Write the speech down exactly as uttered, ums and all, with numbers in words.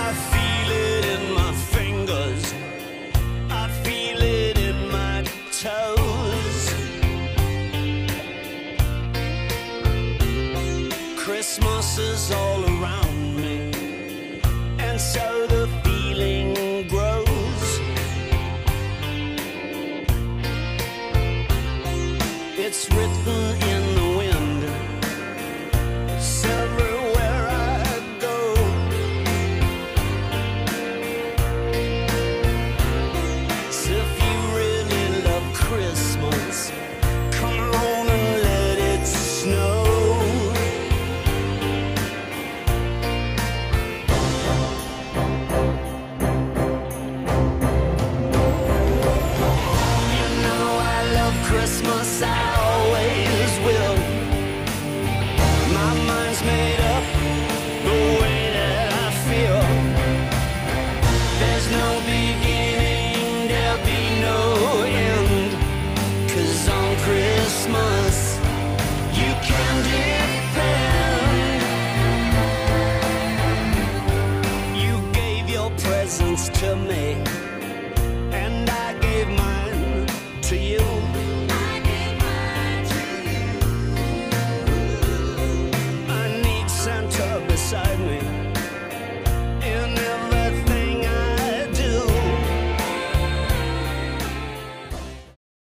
I feel it in my fingers, I feel it in my toes. Christmas is all around me, and so the feeling grows. It's written in the wind, it's everywhere I go. So if you really love Christmas, come on and let it snow. You know I love Christmas, I always will. My mind's made up the way that I feel. There's no beginning, there'll be no end, 'cause on Christmas you can depend. You gave your presents to me,